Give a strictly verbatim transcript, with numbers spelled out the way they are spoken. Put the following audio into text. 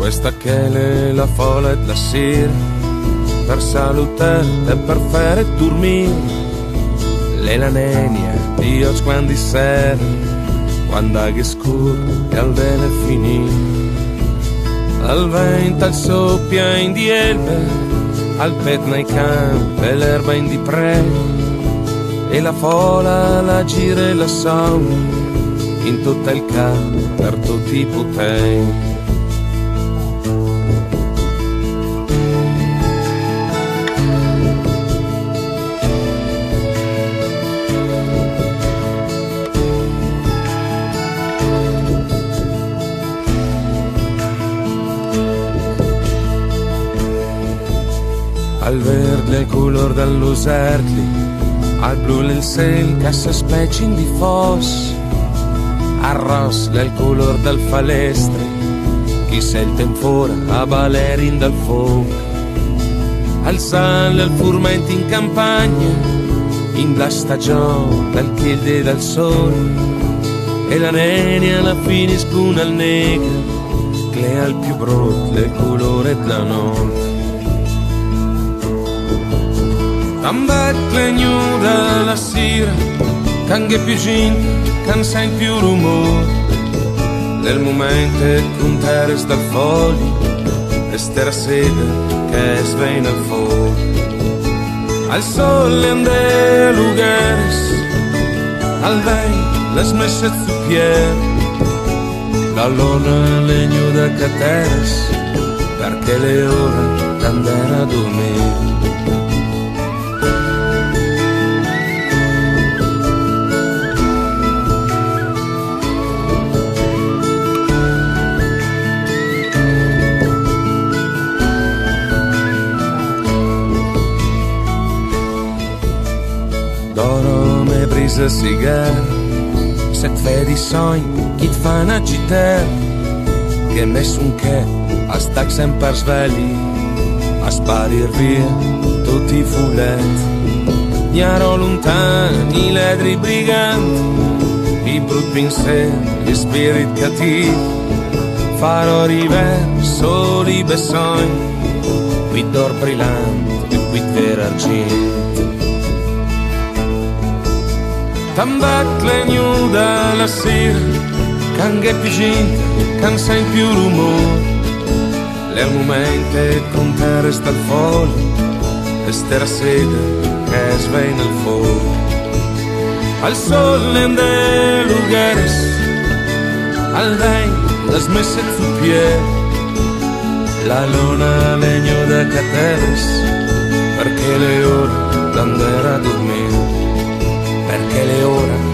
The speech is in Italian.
Resta che le la folla e la sera per salutare e per fare dormire le la nenia di oggi quando sera quando è scuro e al bene finire al vento al soppia in di erbe al pet nei campi e l'erba in di pre e la folla la gira e la sauna in tutto il campo per tutti i potenti. Al verde il color dell'usertli, al blu il cielo che si specie in di foss, al rosso il color del falestre, chi se il tempora a balerin dal fuoco, al sale il furmento in campagna, in la stagione del chiede e del sole, e la nenia alla fine scuna al negro, che al più brutto il colore della notte. Tambacle nuda la sera, canche più gente, can sente più rumore. Nel momento è contare dal foglio, e stera sede che svena al fuoco. Al sole ande lugares, al vento le smesse su piede. La luna le nuda cateres, perché le ore d'andare a dormire. D'oro me brisa cigar, se ti vedi sogni chi ti fanno agitare, che nessun che a stac sempre svegli, a sparir via tutti i fuletti, iaro lontani ledri briganti, i brutti pensieri, gli spiriti cattivi, farò river soli besogni, qui d'or brillante e qui vera argento. Tambacle nuda la sera, canche più gente, can sente più rumore. Nel momento è contare sta il foglio, e stera sede che svena il fuoco. Al sole ande lugares, al vento le smesse su piede. La luna le nuda cateres, perché le ore d'andare a dormire. Perché le ore